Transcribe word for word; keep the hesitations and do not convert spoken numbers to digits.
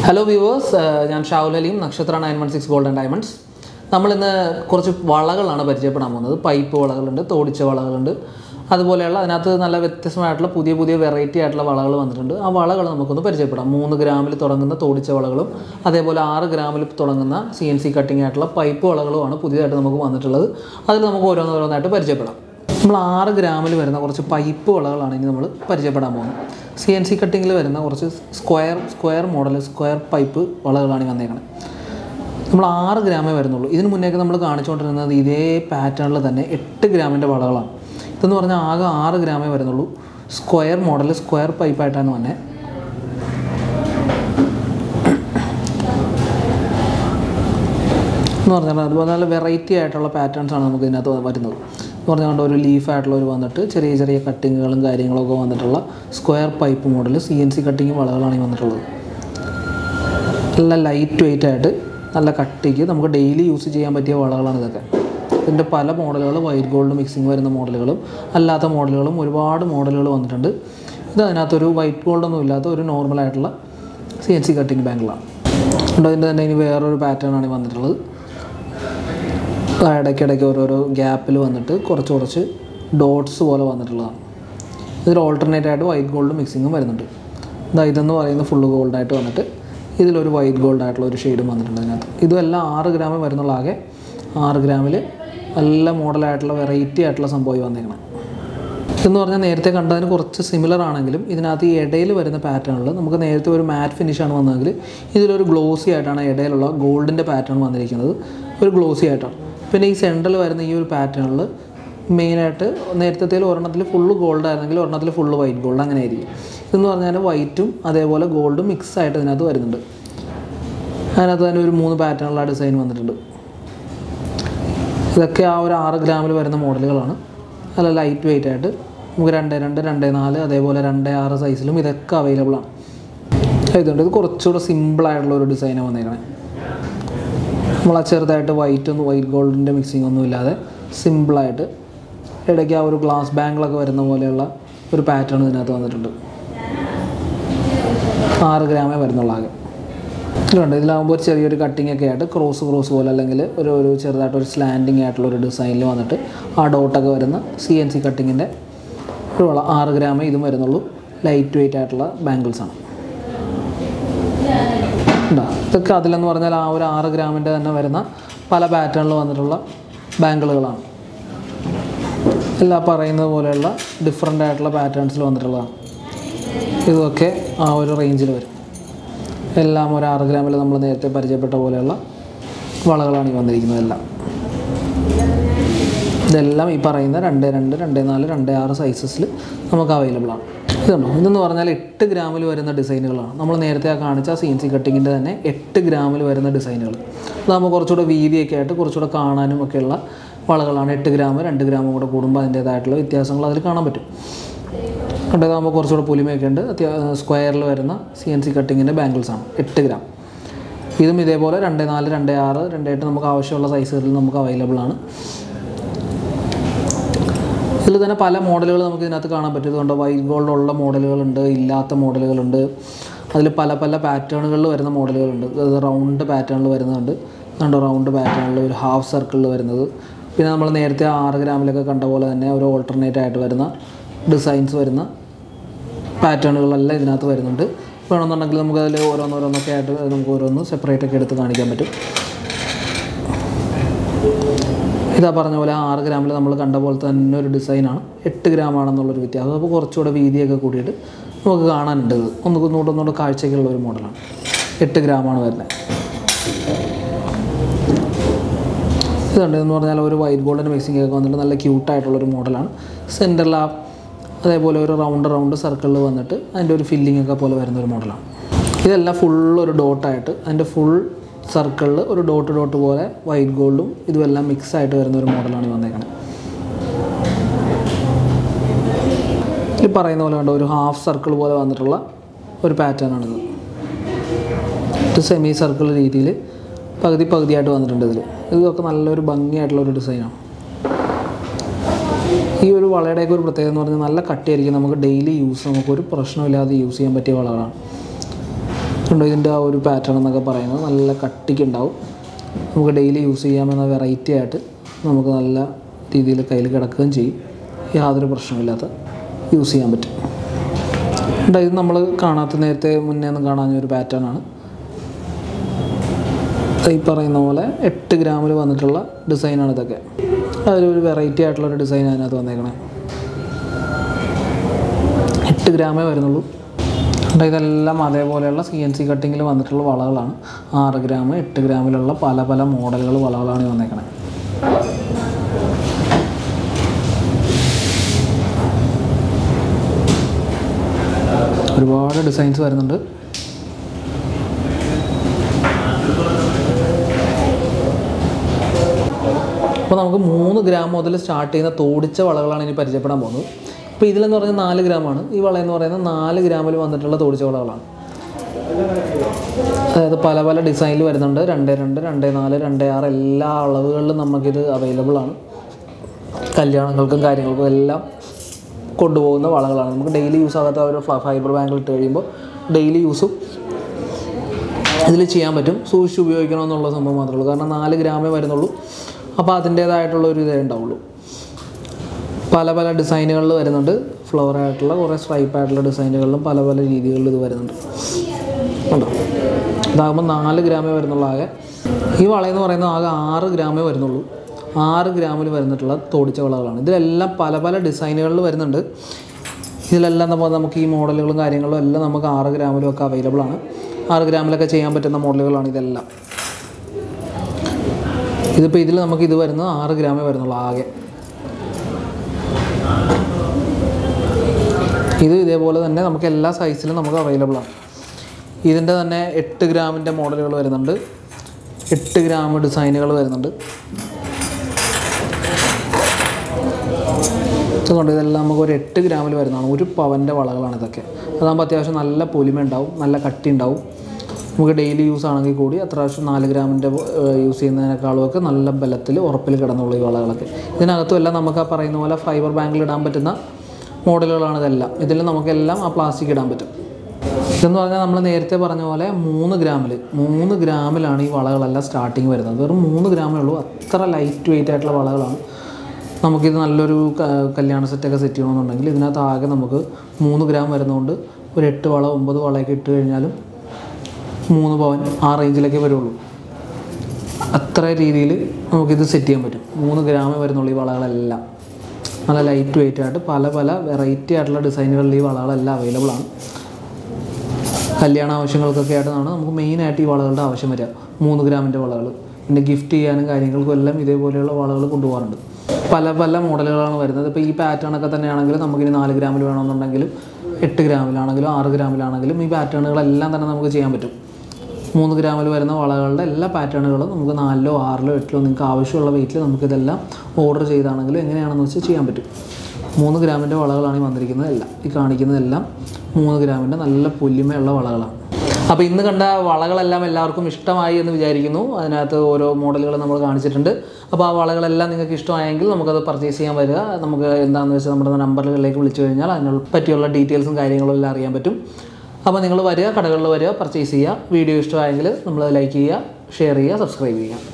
Hello viewers, I am Shaul Halim, Nakshatra nine one six Gold and Diamonds. നമ്മൾ ഇന്ന് കുറച്ച് വളകളാണ് പരിചയപ്പെടാൻ പോകുന്നത്. പൈപ്പ് വളകളുണ്ട്, തോടിച്ച വളകളുണ്ട്. അതുപോലെയുള്ള അതിനകത്ത് നല്ല വ്യത്യസ്തമായിട്ടുള്ള പുതിയ പുതിയ വെറൈറ്റി ആയിട്ടുള്ള വളകൾ വന്നിട്ടുണ്ട്. ആ വളകൾ നമുക്കൊന്ന് പരിചയപ്പെടാം. മൂന്ന് ഗ്രാമിൽ തുടങ്ങുന്ന തോടിച്ച വളകളും അതേപോലെ ആറ് ഗ്രാമിൽ തുടങ്ങുന്ന സി എൻ സി കട്ടിംഗ് ആയിട്ടുള്ള പൈപ്പ് വളകളുമാണ് പുതിയതായിട്ട് നമുക്ക് വന്നിട്ടുള്ളത്. അതിൽ നമുക്ക് ഓരോന്നോരോന്നായിട്ട് പരിചയപ്പെടാം. നമ്മൾ ആറ് ഗ്രാമിൽ വരുന്ന കുറച്ച് പൈപ്പ് വളകളാണ് ഇനി നമ്മൾ പരിചയപ്പെടാൻ പോകുന്നത്. സി എൻ സി കട്ടിങ്ങിൽ വരുന്ന കുറച്ച് square square model square pipe വളകളാണ് വന്നേക്കുന്നത്. നമ്മൾ ആറ് ഗ്രാമേ വരുന്നുള്ളൂ. ഇതിന് മുന്നേക്ക് നമ്മൾ കാണിച്ചുകൊണ്ടിരുന്നത് ഇതേ പാറ്റേണിൽ തന്നെ എട്ട് ഗ്രാമിൻ്റെ വളകളാണ്. ഇതെന്ന് പറഞ്ഞാൽ ആകെ ആറ് ഗ്രാമേ വരുന്നുള്ളൂ. സ്ക്വയർ മോഡൽ സ്ക്വയർ പൈപ്പായിട്ടാണ് വന്നെ. എന്ന് പറഞ്ഞാൽ അതുപോലെ നല്ല വെറൈറ്റി ആയിട്ടുള്ള പാറ്റേൺസാണ് നമുക്ക് ഇതിനകത്ത് വരുന്നത്. എന്ന് പറഞ്ഞാൽ ഒരു ലീഫായിട്ടുള്ളവർ വന്നിട്ട് ചെറിയ ചെറിയ കട്ടിങ്ങുകളും കാര്യങ്ങളൊക്കെ വന്നിട്ടുള്ള square pipe model C N C cutting വളകളാണ് ഈ വന്നിട്ടുള്ളത്. നല്ല ലൈറ്റ് വെയ്റ്റ് ആയിട്ട് നല്ല കട്ടിക്ക് നമുക്ക് ഡെയിലി യൂസ് ചെയ്യാൻ പറ്റിയ വളകളാണ് ഇതൊക്കെ. ഇതിൻ്റെ പല മോഡലുകൾ വൈറ്റ് ഗോൾഡ് മിക്സിങ് വരുന്ന മോഡലുകളും അല്ലാത്ത മോഡലുകളും ഒരുപാട് മോഡലുകൾ വന്നിട്ടുണ്ട്. ഇത് അതിനകത്തൊരു വൈറ്റ് ഗോൾഡൊന്നും ഇല്ലാത്ത ഒരു നോർമലായിട്ടുള്ള സി എൻ സി കട്ടിങ് ബാങ്കിളാണ്. അതിൻ്റെ തന്നെ ഇനി വേറൊരു പാറ്റേണാണ് വന്നിട്ടുള്ളത്. ഇടയ്ക്കിടയ്ക്ക് ഓരോരോ ഗ്യാപ്പിൽ വന്നിട്ട് കുറച്ച് കുറച്ച് ഡോട്ട്സ് പോലെ വന്നിട്ടുള്ളതാണ്. ഇതിൽ ഓൾട്ടർനേറ്റ് ആയിട്ട് വൈറ്റ് ഗോൾഡ് മിക്സിങ്ങും വരുന്നുണ്ട്. ഇതാ ഇതെന്ന് പറയുന്നത് ഫുള്ള് ഗോൾഡായിട്ട് വന്നിട്ട് ഇതിലൊരു വൈറ്റ് ഗോൾഡ് ആയിട്ടുള്ള ഒരു ഷെയ്ഡും വന്നിട്ടുണ്ട് അതിനകത്ത്. ഇതുമെല്ലാം ആറ് ഗ്രാമിൽ വരുന്നുള്ള ആകെ ആറ് ഗ്രാമിൽ നല്ല മോഡലായിട്ടുള്ള വെറൈറ്റി ആയിട്ടുള്ള സംഭവം വന്നേക്കണം. ഇതെന്ന് പറഞ്ഞാൽ നേരത്തെ കണ്ടതിന് കുറച്ച് സിമിലർ ആണെങ്കിലും ഇതിനകത്ത് ഈ ഇടയിൽ വരുന്ന പാറ്റേണിൽ നമുക്ക് നേരത്തെ ഒരു മാറ്റ് ഫിനിഷാണ് വന്നതെങ്കിൽ ഇതിലൊരു ഗ്ലോസി ആയിട്ടാണ് ഇടയിലുള്ള ഗോൾഡിൻ്റെ പാറ്റേൺ വന്നിരിക്കുന്നത്. ഒരു ഗ്ലോസി ആയിട്ടാണ്. പിന്നെ ഈ സെൻറ്ററിൽ വരുന്ന ഈ ഒരു പാറ്റേണിൽ മെയിനായിട്ട് നേരത്തെ ഒരെണ്ണത്തിൽ ഫുള്ള് ഗോൾഡ് ആയിരുന്നെങ്കിൽ ഒരെണ്ണത്തിൽ ഫുള്ള് വൈറ്റ് ഗോൾഡ് അങ്ങനെ ആയിരിക്കും. ഇതെന്ന് പറഞ്ഞാൽ വൈറ്റും അതേപോലെ ഗോൾഡും മിക്സ് ആയിട്ട് ഇതിനകത്ത് വരുന്നുണ്ട്. അതിനകത്ത് തന്നെ ഒരു മൂന്ന് പാറ്റേണിലുള്ള ഡിസൈൻ വന്നിട്ടുണ്ട്. ഇതൊക്കെ ആ ഒരു ആറ് ഗ്രാമിൽ വരുന്ന മോഡലുകളാണ്. നല്ല ലൈറ്റ് വെയ്റ്റ് ആയിട്ട് നമുക്ക് രണ്ട് രണ്ട് രണ്ട് നാല് അതേപോലെ രണ്ട് ആറ് സൈസിലും ഇതൊക്കെ അവൈലബിൾ ആണ്. ഇതുണ്ട്. ഇത് കുറച്ചുകൂടെ സിമ്പിളായിട്ടുള്ള ഒരു ഡിസൈനാണ് വന്നേക്കണേ. നമ്മൾ ആ ചെറുതായിട്ട് വൈറ്റൊന്നും വൈറ്റ് ഗോൾഡിൻ്റെ മിക്സിംഗ് ഒന്നും ഇല്ലാതെ സിമ്പിളായിട്ട് ഇടയ്ക്ക് ആ ഒരു ഗ്ലാസ് ബാങ്കിലൊക്കെ വരുന്ന പോലെയുള്ള ഒരു പാറ്റേൺ ഇതിനകത്ത് വന്നിട്ടുണ്ട്. ആറ് ഗ്രാമേ വരുന്നുള്ള ആകെ. ഇതുണ്ട്. ഇതിലാകുമ്പോൾ ഒരു ചെറിയൊരു കട്ടിങ് ഒക്കെ ആയിട്ട് ക്രോസ് ക്രോസ് പോലെ അല്ലെങ്കിൽ ഒരു ഒരു ചെറുതായിട്ടൊരു സ്ലാൻഡിങ് ആയിട്ടുള്ള ഒരു ഡിസൈനിൽ വന്നിട്ട് ആ ഡോട്ടൊക്കെ വരുന്ന സി എൻ സി കട്ടിങ്ങിൻ്റെ ഒരു വള ആറ് ഗ്രാമേ ഇതും വരുന്നുള്ളൂ. ലൈറ്റ് വെയ്റ്റ് ആയിട്ടുള്ള ബാംഗിൾസാണ്. ഉണ്ടാ ഇതൊക്കെ അതിലെന്ന് പറഞ്ഞാൽ ആ ഒരു ആറ് ഗ്രാമിൻ്റെ തന്നെ വരുന്ന പല പാറ്റേണിൽ വന്നിട്ടുള്ള ബാങ്കിളുകളാണ്. എല്ലാം പറയുന്നത് പോലെയുള്ള ഡിഫറെൻ്റ് ആയിട്ടുള്ള പാറ്റേൺസിൽ വന്നിട്ടുള്ളതാണ്. ഇതൊക്കെ ആ ഒരു റേഞ്ചിൽ വരും. എല്ലാം ഒരു ആറ് ഗ്രാമിൽ നമ്മൾ നേരത്തെ പരിചയപ്പെട്ട പോലെയുള്ള വളകളാണ് ഈ വന്നിരിക്കുന്നതെല്ലാം. ഇതെല്ലാം ഈ പറയുന്ന രണ്ട് രണ്ട് രണ്ട് നാല് രണ്ട് ആറ് സൈസസിൽ നമുക്ക് അവൈലബിൾ ആണ്. ഇതുണ്ടോ? ഇതെന്ന് പറഞ്ഞാൽ എട്ട് ഗ്രാമിൽ വരുന്ന ഡിസൈനുകളാണ്. നമ്മൾ നേരത്തെ ആ കാണിച്ച സി എൻ സി കട്ടിങ്ങിൻ്റെ തന്നെ എട്ട് ഗ്രാമിൽ വരുന്ന ഡിസൈനുകൾ. അതാകുമ്പോൾ കുറച്ചുകൂടെ വീതിയൊക്കെ ആയിട്ട് കുറച്ചുകൂടെ കാണാനും ഒക്കെയുള്ള വളകളാണ്. എട്ട് ഗ്രാം രണ്ട് ഗ്രാമും കൂടെ കൂടുമ്പോൾ അതിൻ്റേതായിട്ടുള്ള വ്യത്യാസങ്ങൾ അതിൽ കാണാൻ പറ്റും. കണ്ടതാകുമ്പോൾ കുറച്ചുകൂടെ പുലിമയൊക്കെ ഉണ്ട്. അത്യാവശ്യം സ്ക്വയറിൽ വരുന്ന സി എൻ സി കട്ടിങ്ങിൻ്റെ ബാംഗിൾസാണ്. എട്ട് ഗ്രാം. ഇതും ഇതേപോലെ രണ്ട് നാല് രണ്ട് ആറ് രണ്ട് എട്ട് നമുക്ക് ആവശ്യമുള്ള സൈസുകളിൽ നമുക്ക് അവൈലബിൾ ആണ്. ഇതിൽ തന്നെ പല മോഡലുകൾ നമുക്ക് ഇതിനകത്ത് കാണാൻ പറ്റും. ഇതുകൊണ്ട് വൈറ്റ് ഗോൾഡ് ഉള്ള മോഡലുകളുണ്ട്, ഇല്ലാത്ത മോഡലുകളുണ്ട്. അതിൽ പല പല പാറ്റേണുകളിൽ വരുന്ന മോഡലുകളുണ്ട്. അത് റൗണ്ട് പാറ്റേണിൽ വരുന്നുണ്ട്. അതുകൊണ്ട് റൗണ്ട് പാറ്റേണിൽ ഒരു ഹാഫ് സർക്കിളിൽ വരുന്നത്. പിന്നെ നമ്മൾ നേരത്തെ ആറ് ഗ്രാമിലൊക്കെ കണ്ട പോലെ തന്നെ ഒരു ഓൾട്ടർനേറ്റ് ആയിട്ട് വരുന്ന ഡിസൈൻസ് വരുന്ന പാറ്റേണുകളെല്ലാം ഇതിനകത്ത് വരുന്നുണ്ട്. വേണമെന്നുണ്ടെങ്കിൽ നമുക്ക് അതിൽ ഓരോന്നോരോന്നൊക്കെ ആയിട്ട് നമുക്ക് ഓരോന്ന് സെപ്പറേറ്റ് ഒക്കെ എടുത്ത് കാണിക്കാൻ പറ്റും. ഇതാ പറഞ്ഞ പോലെ ആറ് ഗ്രാമിൽ നമ്മൾ കണ്ട പോലെ തന്നെ ഒരു ഡിസൈനാണ്. എട്ട് ഗ്രാമാണെന്നുള്ളൊരു വ്യത്യാസം. അപ്പോൾ കുറച്ചുകൂടെ വീതിയൊക്കെ കൂടിയിട്ട് നമുക്ക് കാണാനുണ്ട്. ഇത് ഒന്നുകൂടെ ഒന്നുകൂടെ കാഴ്ചയ്ക്കുള്ള ഒരു മോഡലാണ്. എട്ട് ഗ്രാമാണ് വരുന്നത്. ഇതുണ്ട്. എന്ന് പറഞ്ഞാൽ ഒരു വൈറ്റ് ഗോൾഡിൻ്റെ മിക്സിംഗ് ഒക്കെ വന്നിട്ട് നല്ല ക്യൂട്ടായിട്ടുള്ളൊരു മോഡലാണ്. സെൻറ്ററിൽ ആ അതേപോലെ ഒരു റൗണ്ട് റൗണ്ട് സർക്കിളിൽ വന്നിട്ട് അതിൻ്റെ ഒരു ഫില്ലിംഗ് ഒക്കെ പോലെ വരുന്നൊരു മോഡലാണ്. ഇതെല്ലാം ഫുള്ളൊരു ഡോട്ടായിട്ട് അതിൻ്റെ ഫുൾ സർക്കിളിൽ ഒരു ഡോട്ട് ഡോട്ട് പോലെ വൈറ്റ് ഗോൾഡും ഇതുമെല്ലാം മിക്സ് ആയിട്ട് വരുന്ന ഒരു മോഡലാണ് വന്നേക്കുന്നത്. ഈ പറയുന്ന പോലെ കണ്ടോ ഒരു ഹാഫ് സർക്കിൾ പോലെ വന്നിട്ടുള്ള ഒരു പാറ്റേണാണിത്. ഇത് സെമി സർക്കിൾ രീതിയിൽ പകുതി പകുതിയായിട്ട് വന്നിട്ടുണ്ട്. ഇതിൽ ഇതൊക്കെ നല്ലൊരു ഭംഗിയായിട്ടുള്ളൊരു ഡിസൈനാണ്. ഈ ഒരു വളയുടെയൊക്കെ ഒരു പ്രത്യേകത എന്ന് പറഞ്ഞാൽ നല്ല കട്ടിയായിരിക്കും. നമുക്ക് ഡെയിലി യൂസ് നമുക്കൊരു പ്രശ്നമില്ലാതെ യൂസ് ചെയ്യാൻ പറ്റിയ വളകളാണ്. കണ്ടോ ഇതിൻ്റെ ആ ഒരു പാറ്റേൺ എന്നൊക്കെ പറയുന്നത് നല്ല കട്ടിക്കുണ്ടാവും. നമുക്ക് ഡെയിലി യൂസ് ചെയ്യാമെന്ന വെറൈറ്റി ആയിട്ട് നമുക്ക് നല്ല രീതിയിൽ കയ്യിൽ കിടക്കുകയും ചെയ്യും. യാതൊരു പ്രശ്നമില്ലാത്ത യൂസ് ചെയ്യാൻ പറ്റും. കണ്ടോ ഇത് നമ്മൾ കാണാത്ത നേരത്തെ മുന്നേ ഒന്നും കാണാഞ്ഞ ഒരു പാറ്റേൺ ആണ്. ഈ പറയുന്ന പോലെ എട്ട് ഗ്രാമിൽ വന്നിട്ടുള്ള ഡിസൈനാണ് ഇതൊക്കെ. അതിലൊരു വെറൈറ്റി ആയിട്ടുള്ളൊരു ഡിസൈൻ അതിനകത്ത് വന്നേക്കണേ. എട്ട് ഗ്രാമേ വരുന്നുള്ളൂ. കണ്ടോ ഇതെല്ലാം അതേപോലെയുള്ള സി എൻ സി കട്ടിങ്ങിൽ വന്നിട്ടുള്ള വളകളാണ്. ആറ് ഗ്രാം എട്ട് ഗ്രാമിലുള്ള പല പല മോഡലുകൾ വളകളാണ് വന്നേക്കണേ. ഒരുപാട് ഡിസൈൻസ് വരുന്നുണ്ട്. അപ്പോൾ നമുക്ക് മൂന്ന് ഗ്രാം മുതൽ സ്റ്റാർട്ട് ചെയ്യുന്ന തോടിച്ച വളകളാണ് ഇനി പരിചയപ്പെടാൻ പോകുന്നത്. അപ്പോൾ ഇതിലെന്ന് പറഞ്ഞാൽ നാല് ഗ്രാമാണ്. ഈ വളയെന്ന് പറയുന്നത് നാല് ഗ്രാമിൽ വന്നിട്ടുള്ള തോടിച്ച വളകളാണ്. അതായത് പല പല ഡിസൈനിൽ വരുന്നുണ്ട്. രണ്ട് രണ്ട് രണ്ട് നാല് രണ്ട് ആറ് എല്ലാ അളവുകളിലും നമുക്കിത് അവൈലബിൾ ആണ്. കല്യാണങ്ങൾക്കും കാര്യങ്ങൾക്കും എല്ലാം കൊണ്ടുപോകുന്ന വളകളാണ്. നമുക്ക് ഡെയിലി യൂസ് ആകാത്ത ഒരു ഫൈബർ ബാങ്കിൽ ഇട്ട് കഴിയുമ്പോൾ ഡെയിലി യൂസും ഇതിൽ ചെയ്യാൻ പറ്റും. സൂക്ഷിച്ച് ഉപയോഗിക്കണമെന്നുള്ള സംഭവം മാത്രമേ ഉള്ളൂ. കാരണം നാല് ഗ്രാമേ വരുന്നുള്ളൂ. അപ്പോൾ അതിൻ്റേതായിട്ടുള്ള ഒരു ഇതേ ഉണ്ടാവുള്ളൂ. പല പല ഡിസൈനുകളിൽ വരുന്നുണ്ട്. ഫ്ലവർ ആയിട്ടുള്ള കുറേ സ്ട്രൈപ്പ് ആയിട്ടുള്ള ഡിസൈനുകളിലും പല പല രീതികളിൽ ഇത് വരുന്നുണ്ട്. ഉണ്ടോ ഇതാകുമ്പോൾ നാല് ഗ്രാമേ വരുന്നുള്ളൂ ആകെ. ഈ വളയെന്ന് പറയുന്നത് ആകെ ആറ് ഗ്രാമേ വരുന്നുള്ളൂ. ആറ് ഗ്രാമിൽ വരുന്നിട്ടുള്ള തോടിച്ച വളകളാണ്. ഇതിലെല്ലാം പല പല ഡിസൈനുകളിൽ വരുന്നുണ്ട്. ഇതിലെല്ലാം നമ്മൾ നമുക്ക് ഈ മോഡലുകളും കാര്യങ്ങളും എല്ലാം നമുക്ക് ആറ് ഗ്രാമിലും ഒക്കെ അവൈലബിൾ ആണ്. ആറ് ഗ്രാമിലൊക്കെ ചെയ്യാൻ പറ്റുന്ന മോഡലുകളാണ് ഇതെല്ലാം. ഇതിപ്പോൾ ഇതിൽ നമുക്ക് ഇത് വരുന്നത് ആറ് ഗ്രാമേ വരുന്നുള്ളൂ ആകെ. ഇത് ഇതേപോലെ തന്നെ നമുക്ക് എല്ലാ സൈസിലും നമുക്ക് അവൈലബിൾ ആണ്. ഇതിൻ്റെ തന്നെ എട്ട് ഗ്രാമിൻ്റെ മോഡലുകൾ വരുന്നുണ്ട്. എട്ട് ഗ്രാം ഡിസൈനുകൾ വരുന്നുണ്ട്. അതുകൊണ്ട് ഇതെല്ലാം നമുക്ക് ഒരു എട്ട് ഗ്രാമിൽ വരുന്നതാണ്. ഒരു പവൻ്റെ വളകളാണ് ഇതൊക്കെ. അതാകുമ്പോൾ അത്യാവശ്യം നല്ല പൊലിമ ഉണ്ടാവും, നല്ല കട്ടി ഉണ്ടാവും. നമുക്ക് ഡെയിലി യൂസ് ആണെങ്കിൽ കൂടി അത്യാവശ്യം നാല് ഗ്രാമിൻ്റെ യൂസ് ചെയ്യുന്നതിനേക്കാളുമൊക്കെ നല്ല ബലത്തിൽ ഉറപ്പിൽ കിടന്നുള്ള ഈ വളകളൊക്കെ. ഇതിനകത്തും എല്ലാം നമുക്ക് ആ പറയുന്ന പോലെ ഫൈബർ ബാങ്കിൽ ഇടാൻ പറ്റുന്ന മോഡലുകളാണ് ഇതെല്ലാം. ഇതിൽ നമുക്കെല്ലാം ആ പ്ലാസ്റ്റിക് ഇടാൻ പറ്റും. ഇതെന്ന് പറഞ്ഞാൽ നമ്മൾ നേരത്തെ പറഞ്ഞ പോലെ മൂന്ന് ഗ്രാമിൽ മൂന്ന് ഗ്രാമിലാണ് ഈ വളകളെല്ലാം സ്റ്റാർട്ടിങ് വരുന്നത്. വെറും മൂന്ന് ഗ്രാമേ ഉള്ളൂ. അത്ര ലൈറ്റ് വെയിറ്റ് ആയിട്ടുള്ള വളകളാണ്. നമുക്കിത് നല്ലൊരു കല്യാണ സെറ്റൊക്കെ സെറ്റ് ചെയ്യണമെന്നുണ്ടെങ്കിൽ ഇതിനകത്ത് ആകെ നമുക്ക് മൂന്ന് ഗ്രാം വരുന്നതുകൊണ്ട് ഒരു എട്ട് വള ഒമ്പത് വളയൊക്കെ ഇട്ട് കഴിഞ്ഞാലും മൂന്ന് പവൻ ആ റേഞ്ചിലൊക്കെ വരുള്ളൂ. അത്ര രീതിയിൽ നമുക്കിത് സെറ്റ് ചെയ്യാൻ പറ്റും. മൂന്ന് ഗ്രാമേ വരുന്നുള്ളൂ ഈ വളകളെല്ലാം. നല്ല ലൈറ്റ് വെയിറ്റ് ആയിട്ട് പല പല വെറൈറ്റി ആയിട്ടുള്ള ഡിസൈനുകളിൽ ഈ വളകളെല്ലാം അവൈലബിൾ ആണ്. കല്യാണ ആവശ്യങ്ങൾക്കൊക്കെ ആയിട്ടാണ് നമുക്ക് മെയിനായിട്ട് ഈ വളകളുടെ ആവശ്യം വരിക. മൂന്ന് ഗ്രാമിൻ്റെ വളകൾ. പിന്നെ ഗിഫ്റ്റ് ചെയ്യാനും കാര്യങ്ങൾക്കും എല്ലാം ഇതേപോലെയുള്ള വളകൾ കൊണ്ടുപോകാറുണ്ട്. പല പല മോഡലുകളാണ് വരുന്നത്. ഇപ്പോൾ ഈ പാറ്റേണൊക്കെ തന്നെയാണെങ്കിലും നമുക്കിനി നാല് ഗ്രാമിൽ വേണമെന്നുണ്ടെങ്കിലും എട്ട് ഗ്രാമിലാണെങ്കിലും ആറ് ഗ്രാമിലാണെങ്കിലും ഈ പാറ്റേണുകളെല്ലാം തന്നെ നമുക്ക് ചെയ്യാൻ പറ്റും. മൂന്ന് ഗ്രാമിൽ വരുന്ന വളകളുടെ എല്ലാ പാറ്റേണുകളും നമുക്ക് നാലിലോ ആറിലോ എട്ടിലോ നിങ്ങൾക്ക് ആവശ്യമുള്ള വെയിറ്റിൽ നമുക്കിതെല്ലാം ഓർഡർ ചെയ്താണെങ്കിലും എങ്ങനെയാണെന്ന് വെച്ചാൽ ചെയ്യാൻ പറ്റും. മൂന്ന് ഗ്രാമിൻ്റെ വളകളാണ് ഈ വന്നിരിക്കുന്നതെല്ലാം. ഈ കാണിക്കുന്നതെല്ലാം മൂന്ന് ഗ്രാമിൻ്റെ നല്ല പൊലിമയുള്ള വളകളാണ്. അപ്പോൾ ഇന്ന് കണ്ട വളകളെല്ലാം എല്ലാവർക്കും ഇഷ്ടമായി എന്ന് വിചാരിക്കുന്നു. അതിനകത്ത് ഓരോ മോഡലുകൾ നമ്മൾ കാണിച്ചിട്ടുണ്ട്. അപ്പോൾ ആ വളകളെല്ലാം നിങ്ങൾക്ക് ഇഷ്ടമായെങ്കിൽ നമുക്കത് പർച്ചേസ് ചെയ്യാൻ വരിക. നമുക്ക് എന്താണെന്ന് വെച്ചാൽ നമ്മുടെ നമ്പറുകളിലേക്ക് വിളിച്ചു കഴിഞ്ഞാൽ അതിനെ പറ്റിയുള്ള ഡീറ്റെയിൽസും കാര്യങ്ങളും എല്ലാം അറിയാൻ പറ്റും. അപ്പോൾ നിങ്ങൾ വരിക, കടകളിൽ വരിക, പർച്ചേസ് ചെയ്യുക. വീഡിയോ ഇഷ്ടമായെങ്കിൽ നമ്മൾ ലൈക്ക് ചെയ്യുക, ഷെയർ ചെയ്യുക, സബ്സ്ക്രൈബ് ചെയ്യുക.